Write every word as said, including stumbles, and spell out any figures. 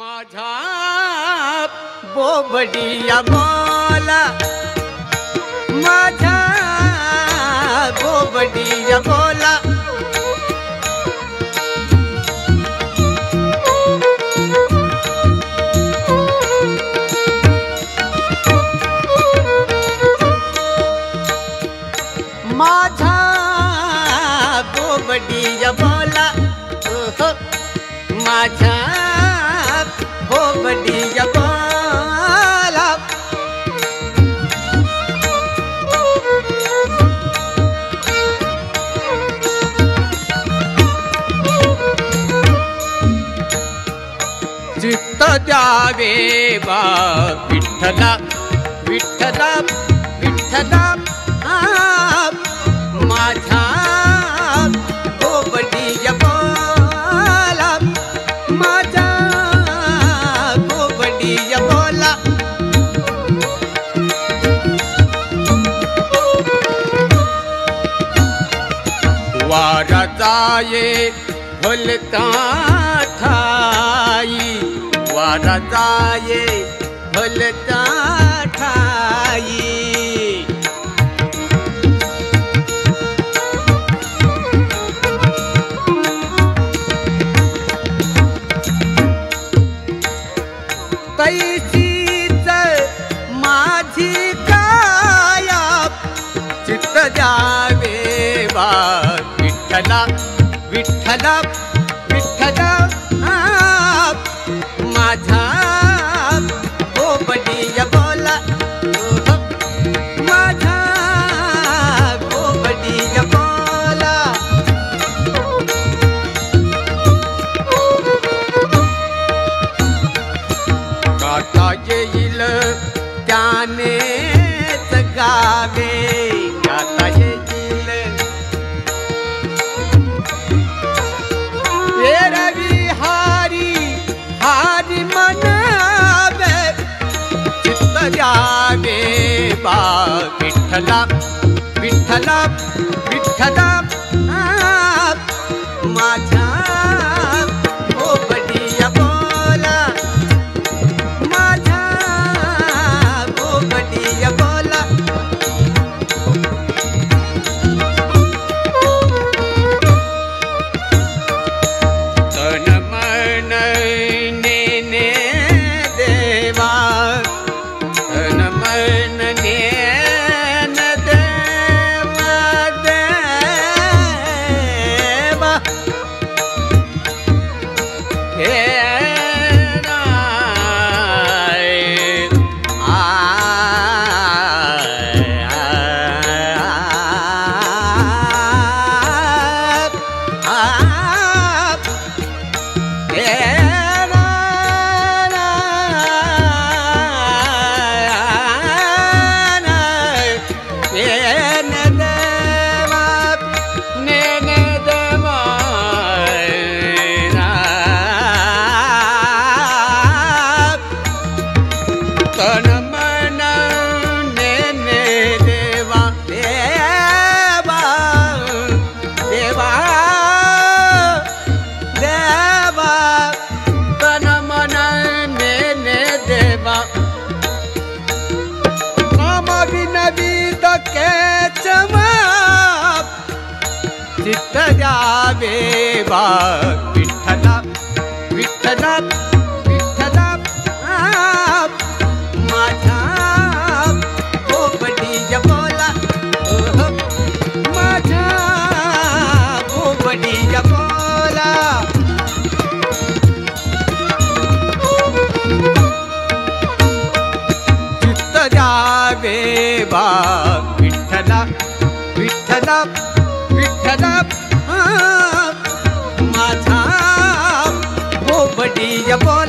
माझा बोबडिया बोला, माझा बोबडिया बोला, माझा बोबडिया बोला, माझा बोबडिया बोला, चित्त द्यावे बा विठ्ठला, विठ्ठला, विठ्ठला, माझा बोबडिया बोला, माझा बोबडिया बोला, वारा जाये भलता ठाई, वारा जाये भलता ठाई, तैसीच माझी काया, चित्त द्यावे बा विठ्ठला, विठ्ठला, विठ्ठला, माझा बोबडिया बोला, माझा बोबडिया बोला, गाता येईल त्याने जगावे, गाता येईल रवी हारी हारी मनावे, चित्त द्यावे बा विठ्ठला, विठ्ठला, विठ्ठला, माझा बोबडिया बोला, माझा बोबडिया बोला, तन मन नेने देवा, तन मन नेन देवा, देवा हे तन मन नेने देवा, देवा, देवा, देवा, तन मन नेने देवा, नाम विनवीत केचवा, चित्त द्यावे बा विठ्ठला, विठ्ठला, विठ्ठला, माझा बोबडिया बोला, माझा बोबडिया बोला, चित्त द्यावे बा विठ्ठला, विठ्ठला, विठ्ठला, माझा बोबडिया बोला.